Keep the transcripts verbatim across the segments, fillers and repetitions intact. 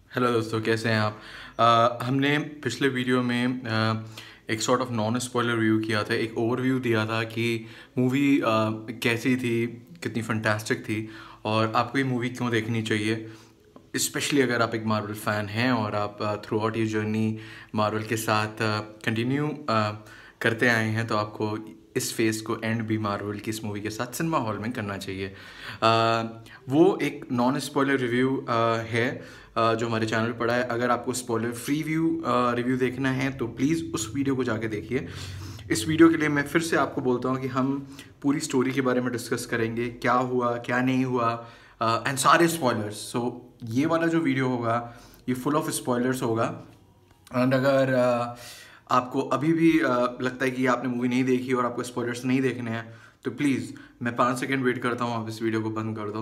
Hello दोस्तों, कैसे हैं आप। अ, हमने पिछले वीडियो में अ, एक sort of non spoiler review किया था, एक ओवरव्यू दिया था कि मूवी कैसी थी, कितनी फंटास्टिक थी और आपको ये मूवी क्यों देखनी चाहिए। स्पेशली अगर आप एक मार्वल फ़ैन हैं और आप थ्रू आउट ये जर्नी मार्वल के साथ कंटिन्यू करते आए हैं, तो आपको इस फेज़ को एंड भी मार्वल की इस मूवी के साथ सिनेमा हॉल में करना चाहिए। अ, वो एक नॉन स्पॉइलर रिव्यू है अ, जो हमारे चैनल पर पड़ा है। अगर आपको स्पॉइलर फ्री व्यू रिव्यू देखना है तो प्लीज़ उस वीडियो को जाके देखिए। इस वीडियो के लिए मैं फिर से आपको बोलता हूँ कि हम पूरी स्टोरी के बारे में डिस्कस करेंगे, क्या हुआ क्या नहीं हुआ, एंड सारे स्पॉयलर्स। सो ये वाला जो वीडियो होगा ये फुल ऑफ स्पॉयलर्स होगा। एंड अगर uh, आपको अभी भी uh, लगता है कि आपने मूवी नहीं देखी और आपको स्पॉयलर्स नहीं देखने हैं, तो प्लीज़ मैं पाँच सेकंड वेट करता हूँ, आप इस वीडियो को बंद कर दो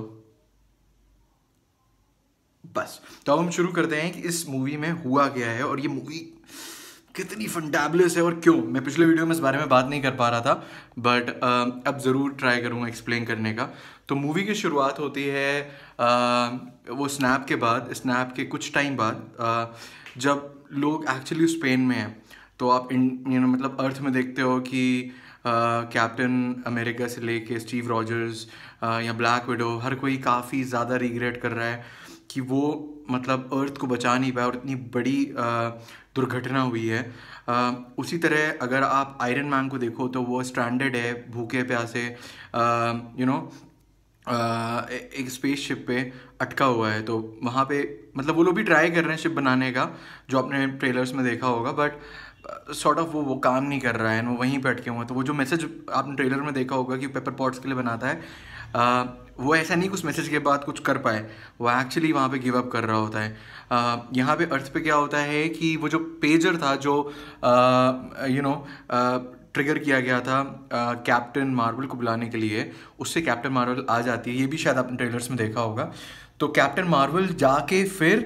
बस। तो अब हम शुरू करते हैं कि इस मूवी में हुआ क्या है और ये मूवी कितनी फंटाबुलस है और क्यों। मैं पिछले वीडियो में इस बारे में बात नहीं कर पा रहा था, बट uh, अब ज़रूर ट्राई करूँगा एक्सप्लेन करने का। तो मूवी की शुरुआत होती है uh, वो स्नैप के बाद, स्नैप के कुछ टाइम बाद, uh, जब लोग एक्चुअली स्पेन में हैं। तो आप इन यू नो मतलब अर्थ में देखते हो कि कैप्टन अमेरिका से लेके स्टीव रॉजर्स या ब्लैक विडो, हर कोई काफ़ी ज़्यादा रिग्रेट कर रहा है कि वो मतलब अर्थ को बचा नहीं पाया और इतनी बड़ी दुर्घटना हुई है। आ, उसी तरह अगर आप आयरन मैन को देखो तो वो स्ट्रैंडेड है, भूखे प्यासे, यू नो एक स्पेसशिप पे अटका हुआ है। तो वहाँ पे मतलब वो लोग भी ट्राई कर रहे हैं शिप बनाने का, जो आपने ट्रेलर्स में देखा होगा, बट सॉर्ट ऑफ वो वो काम नहीं कर रहा है, वो वहीं पे अटके हुए हैं। तो वो जो मैसेज आपने ट्रेलर में देखा होगा कि पेपर पॉट्स के लिए बनाता है, आ, वो ऐसा नहीं कुछ मैसेज के बाद कुछ कर पाए, वो एक्चुअली वहाँ पे गिव अप कर रहा होता है। आ, यहाँ पे अर्थ पे क्या होता है कि वो जो पेजर था जो यू नो ट्रिगर किया गया था कैप्टन मार्वल को बुलाने के लिए, उससे कैप्टन मार्वल आ जाती है। ये भी शायद आपने ट्रेलर्स में देखा होगा। तो कैप्टन मार्वल जाके फिर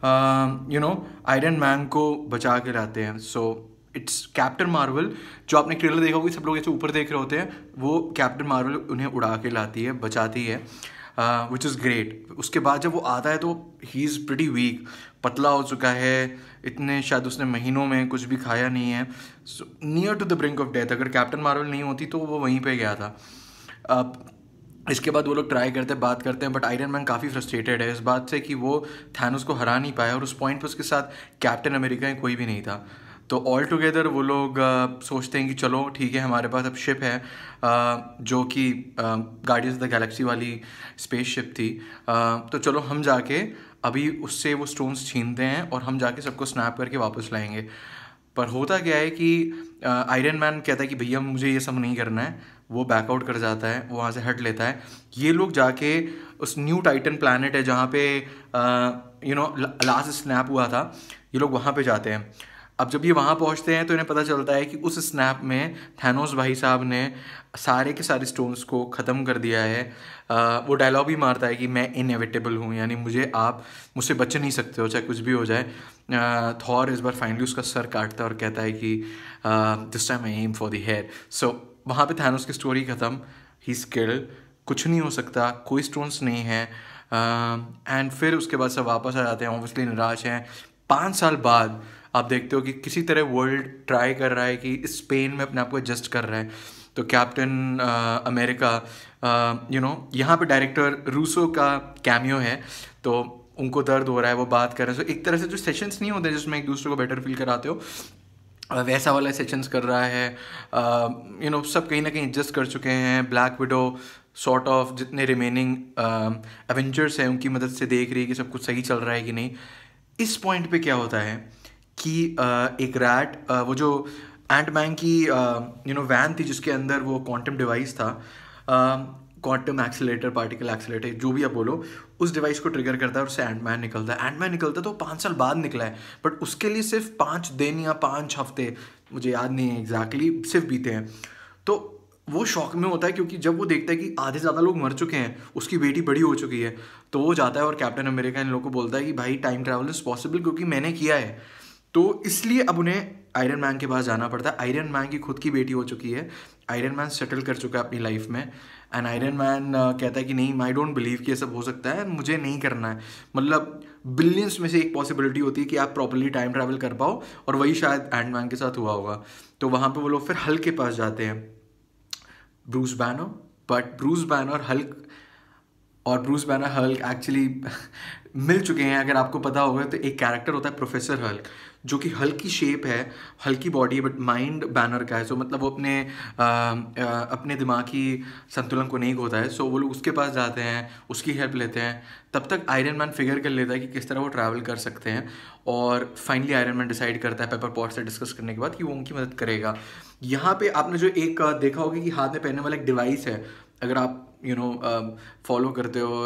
यू नो आयरन मैन को बचा के लाते हैं। So it's captain Marvel. जो आपने ट्रेलर देखा होगा, सब लोग ऐसे ऊपर देख रहे होते हैं, वो कैप्टन मार्वल उन्हें उड़ा के लाती है, बचाती है, विच इज़ ग्रेट। उसके बाद जब वो आता है तो ही इज़ प्रिटी वीक, पतला हो चुका है, इतने शायद उसने महीनों में कुछ भी खाया नहीं है, near to the brink of death. अगर कैप्टन मार्वल नहीं होती तो वो वहीं पे गया था। अब इसके बाद वो लोग ट्राई करते हैं, बात करते हैं, बट आयरन मैन काफ़ी फ्रस्ट्रेटेड है इस बात से कि वो थैनोस को हरा नहीं पाया और उस पॉइंट पर उसके साथ कैप्टन अमेरिका कोई भी नहीं था। तो ऑल टुगेदर वो लोग uh, सोचते हैं कि चलो ठीक है, हमारे पास अब शिप है, uh, जो कि गार्डियंस ऑफ द गैलेक्सी वाली स्पेस शिप थी। uh, तो चलो हम जाके अभी उससे वो स्टोन्स छीनते हैं और हम जाके सबको स्नैप करके वापस लाएंगे। पर होता क्या है कि आयरन मैन कहता है कि भैया मुझे ये सब नहीं करना है, वो बैकआउट कर जाता है, वो वहाँ से हट लेता है। ये लोग जाके उस न्यू टाइटन प्लैनेट है जहाँ पे यू नो लास्ट स्नैप हुआ था, ये लोग वहाँ पे जाते हैं। अब जब ये वहाँ पहुँचते हैं तो इन्हें पता चलता है कि उस स्नैप में थैनोस भाई साहब ने सारे के सारे स्टोन्स को ख़त्म कर दिया है। आ, वो डायलॉग भी मारता है कि मैं इनएविटेबल हूँ, यानी मुझे आप मुझसे बच नहीं सकते हो, चाहे कुछ भी हो जाए। थॉर इस बार फाइनली उसका सर काटता है और कहता है कि this time I am for the hair. So वहाँ पे थैनोस की स्टोरी ख़त्म, ही स्किल्ड, कुछ नहीं हो सकता, कोई स्टोन्स नहीं है। एंड uh, फिर उसके बाद सब वापस आ जाते हैं, ऑब्वियसली निराश हैं। पाँच साल बाद आप देखते हो कि किसी तरह वर्ल्ड ट्राई कर रहा है कि स्पेन में अपने आप को एडजस्ट कर रहा है। तो कैप्टन अमेरिका, यू नो यहाँ पे डायरेक्टर रूसो का कैमियो है, तो उनको दर्द हो रहा है, वो बात कर रहे हैं। तो एक तरह से जो सेशंस नहीं होते जिसमें एक दूसरे को बेटर फील कराते हो, वैसा वाला सेशंस कर रहा है। यू नो सब कहीं ना कहीं एडजस्ट कर चुके हैं। ब्लैक विडो सॉर्ट ऑफ जितने रिमेनिंग एवेंजर्स हैं उनकी मदद से देख रही है कि सब कुछ सही चल रहा है कि नहीं। इस पॉइंट पे क्या होता है कि uh, एक रैट, uh, वो जो एंट मैन की यू नो वैन थी जिसके अंदर वो क्वांटम डिवाइस था, क्वांटम एक्सीलरेटर, पार्टिकल एक्सीलरेटर, जो भी आप बोलो, उस डिवाइस को ट्रिगर करता है और उससे एंट मैन निकलता है। एंट मैन निकलता है तो पाँच साल बाद निकला है, बट उसके लिए सिर्फ पाँच दिन या पाँच हफ्ते, मुझे याद नहीं है एग्जैक्टली, सिर्फ बीते हैं। तो वो शौक में होता है क्योंकि जब वो देखता है कि आधे ज़्यादा लोग मर चुके हैं, उसकी बेटी बड़ी हो चुकी है, तो वो जाता है और कैप्टन अमेरिका इन लोगों को बोलता है कि भाई टाइम ट्रैवल इज़ पॉसिबल क्योंकि मैंने किया है। तो इसलिए अब उन्हें आयरन मैन के पास जाना पड़ता है। आयरन मैन की खुद की बेटी हो चुकी है, आयरन मैन सेटल कर चुका है अपनी लाइफ में, एंड आयरन मैन कहता है कि नहीं, आई डोंट बिलीव कि ये सब हो सकता है, मुझे नहीं करना है। मतलब बिलियंस में से एक पॉसिबिलिटी होती है कि आप प्रॉपर्ली टाइम ट्रैवल कर पाओ, और वही शायद एंड मैन के साथ हुआ होगा। तो वहाँ पे वो लोग फिर हल्क के पास जाते हैं, Bruce Banner. But Bruce Banner Hulk और ब्रूस बैनर हल्क एक्चुअली मिल चुके हैं। अगर आपको पता होगा तो एक कैरेक्टर होता है प्रोफेसर हल्क, जो कि हल्क की शेप है, हल्की बॉडी है, बट माइंड बैनर का है। सो मतलब वो अपने आ, आ, अपने दिमागी संतुलन को नहीं खोता है। सो वो लोग उसके पास जाते हैं, उसकी हेल्प लेते हैं। तब तक आयरन मैन फिगर कर लेता है कि किस तरह वो ट्रैवल कर सकते हैं, और फाइनली आयरन मैन डिसाइड करता है पेपर पॉट से डिस्कस करने के बाद कि वो उनकी मदद करेगा। यहाँ पे आपने जो एक आ, देखा होगा कि हाथ में पहनने वाला एक डिवाइस है, अगर आप यू नो फॉलो करते हो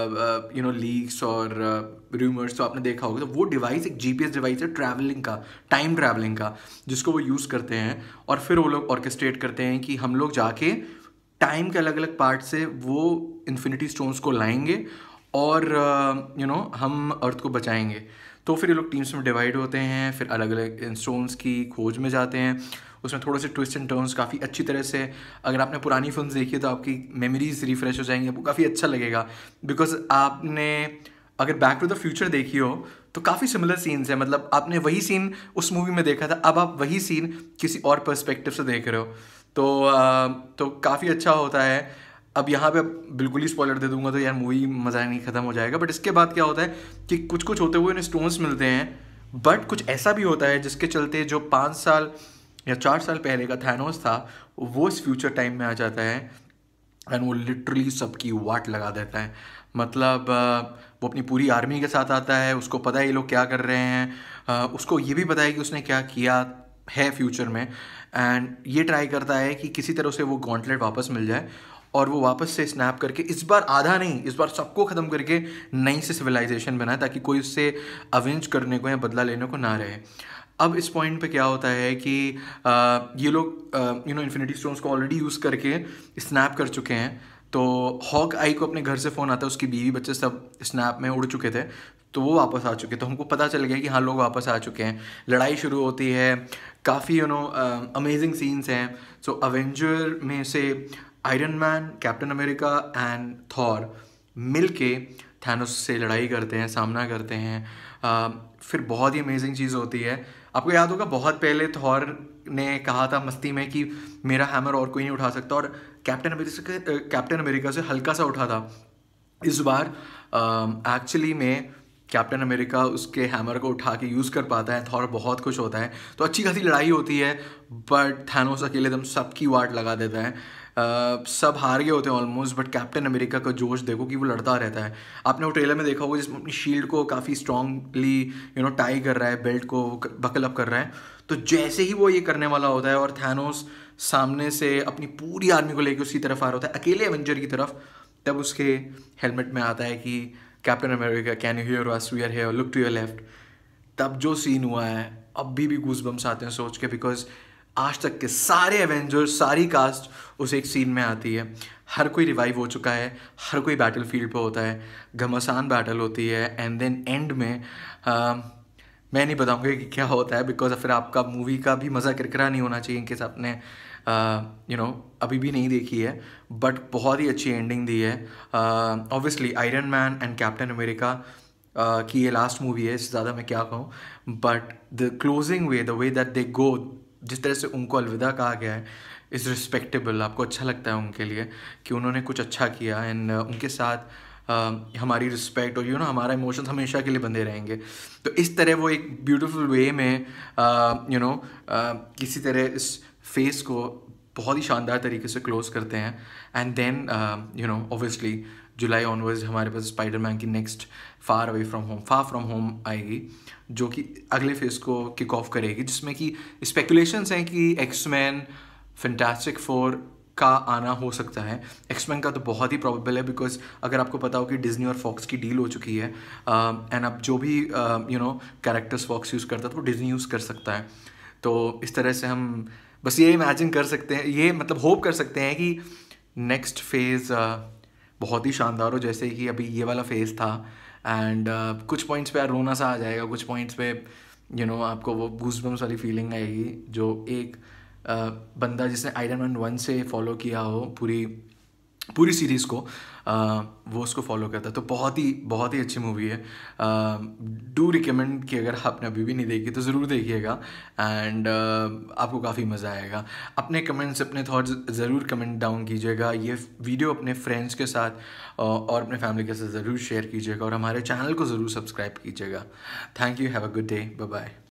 यू नो लीक्स और रूमर्स, तो आपने देखा होगा। तो वो डिवाइस एक जीपीएस डिवाइस है ट्रैवलिंग का, टाइम ट्रैवलिंग का, जिसको वो यूज़ करते हैं। और फिर वो लोग ऑर्केस्ट्रेट करते हैं कि हम लोग जाके टाइम के अलग अलग पार्ट से वो इन्फिनिटी स्टोन्स को लाएंगे, और यू नो हम अर्थ को बचाएंगे। तो फिर ये लोग टीम्स में डिवाइड होते हैं, फिर अलग अलग स्टोन्स की खोज में जाते हैं। उसमें थोड़े से ट्विस्ट एंड टर्न्स काफ़ी अच्छी तरह से, अगर आपने पुरानी फिल्म्स देखी है तो आपकी मेमोरीज रिफ्रेश हो जाएंगी, आपको काफ़ी अच्छा लगेगा। बिकॉज आपने अगर बैक टू द फ्यूचर देखी हो तो काफ़ी सिमिलर सीन्स हैं। मतलब आपने वही सीन उस मूवी में देखा था, अब आप वही सीन किसी और पर्सपेक्टिव से देख रहे हो। तो आ, तो काफ़ी अच्छा होता है। अब यहाँ पे बिल्कुल ही स्पॉइलर दे दूंगा तो यार मूवी मज़ा नहीं ख़त्म हो जाएगा। बट इसके बाद क्या होता है कि कुछ कुछ होते हुए उन्हें स्टोन्स मिलते हैं, बट कुछ ऐसा भी होता है जिसके चलते जो पाँच साल या चार साल पहले का थैनोस था, वो इस फ्यूचर टाइम में आ जाता है, एंड वो लिटरली सबकी वाट लगा देता है। मतलब वो अपनी पूरी आर्मी के साथ आता है, उसको पता है ये लोग क्या कर रहे हैं, उसको ये भी पता है कि उसने क्या किया है फ्यूचर में, एंड ये ट्राई करता है कि किसी तरह से वो गॉन्टलेट वापस मिल जाए, और वो वापस से स्नैप करके इस बार आधा नहीं, इस बार सबको ख़त्म करके नई से सिविलाइजेशन बनाए, ताकि कोई उससे अवेंज करने को या बदला लेने को ना रहे। अब इस पॉइंट पे क्या होता है कि आ, ये लोग यू नो इन्फिनिटी स्टोन्स को ऑलरेडी यूज़ करके स्नैप कर चुके हैं। तो हॉक आई को अपने घर से फ़ोन आता है, उसकी बीवी बच्चे सब स्नैप में उड़ चुके थे, तो वो वापस आ चुके। तो हमको पता चल गया कि हाँ, लोग वापस आ चुके हैं। लड़ाई शुरू होती है, काफ़ी यू नो अमेजिंग सीन्स हैं। सो अवेंजर में से iron man, captain America and Thor मिल के थैनोस से लड़ाई करते हैं, सामना करते हैं। uh, फिर बहुत ही अमेजिंग चीज़ होती है। आपको याद होगा बहुत पहले थॉर ने कहा था मस्ती में कि मेरा हैमर और कोई नहीं उठा सकता, और कैप्टन अमेरिका कैप्टन अमेरिका से हल्का सा उठा था। इस बार एक्चुअली uh, में कैप्टन अमेरिका उसके हैमर को उठा के यूज़ कर पाता है, थॉर बहुत खुश होता है। तो अच्छी खासी लड़ाई होती है, बट थैनोस अकेले एकदम सबकी वाट लगा देता है। uh, सब हार गए होते हैं ऑलमोस्ट, बट कैप्टन अमेरिका का जोश देखो कि वो लड़ता रहता है। आपने वो ट्रेलर में देखा होगा जिसमें अपनी शील्ड को काफ़ी स्ट्रांगली यू नो टाई कर रहा है, बेल्ट को बकल अप कर रहा है। तो जैसे ही वो ये करने वाला होता है और थैनोस सामने से अपनी पूरी आर्मी को लेकर उसकी तरफ आ रहा होता है, अकेले एवेंजर की तरफ, तब उसके हेलमेट में आता है कि captain America can you hear us, we are here, look to your left. तब जो सीन हुआ है अभी भी गूज बम्स आते हैं सोच के, बिकॉज आज तक के सारे एवेंजर्स, सारी कास्ट उस एक सीन में आती है। हर कोई रिवाइव हो चुका है, हर कोई बैटल फील्ड पे होता है, घमासान बैटल होती है, एंड देन एंड में uh, मैं नहीं बताऊंगा कि क्या होता है, बिकॉज फिर आपका मूवी का भी मज़ा किरकिरा नहीं होना चाहिए इनकेस आपने यू नो अभी भी नहीं देखी है। बट बहुत ही अच्छी एंडिंग दी है। Obviously iron man and captain America की ये लास्ट मूवी है, इससे ज़्यादा मैं क्या कहूँ। But the closing way, the way that they go, जिस तरह से उनको अलविदा कहा गया है, इज़ रिस्पेक्टेबल। आपको अच्छा लगता है उनके लिए कि उन्होंने कुछ अच्छा किया, एंड uh, उनके साथ uh, हमारी रिस्पेक्ट और यू नो हमारा इमोशंस हमेशा के लिए बंधे रहेंगे। तो इस तरह वो एक ब्यूटीफुल वे में यू नो किसी तरह इस फेस को बहुत ही शानदार तरीके से क्लोज करते हैं। And then you know obviously July onwards हमारे पास स्पाइडरमैन की next far away from home far from home आएगी, जो कि अगले फेज को किक ऑफ करेगी, जिसमें कि स्पेकुलेशंस हैं कि एक्समैन, फैंटास्टिक फोर का आना हो सकता है। एक्समैन का तो बहुत ही प्रोबेबल है, बिकॉज अगर आपको पता हो कि डिज्नी और फॉक्स की डील हो चुकी है, एंड अब जो भी you know characters Fox use करता है तो वो डिज्नी यूज़ कर सकता है। तो इस तरह से हम बस ये इमेजिन कर सकते हैं, ये मतलब होप कर सकते हैं कि नेक्स्ट फेज़ बहुत ही शानदार हो, जैसे कि अभी ये वाला फेज़ था। एंड uh, कुछ पॉइंट्स पे यार रोना सा आ जाएगा, कुछ पॉइंट्स पे यू you नो know, आपको वो गूज़बम्स वाली फीलिंग आएगी, जो एक uh, बंदा जिसने आयरन मैन वन से फॉलो किया हो पूरी पूरी सीरीज़ को आ, वो उसको फॉलो करता है। तो बहुत ही बहुत ही अच्छी मूवी है। डू रिकमेंड कि अगर आपने अभी भी नहीं देखी तो ज़रूर देखिएगा, एंड आपको काफ़ी मज़ा आएगा। अपने कमेंट्स, अपने थॉट्स ज़रूर कमेंट डाउन कीजिएगा। ये वीडियो अपने फ्रेंड्स के साथ अ, और अपने फैमिली के साथ ज़रूर शेयर कीजिएगा, और हमारे चैनल को ज़रूर सब्सक्राइब कीजिएगा। Thank you, have a good day, bye bye.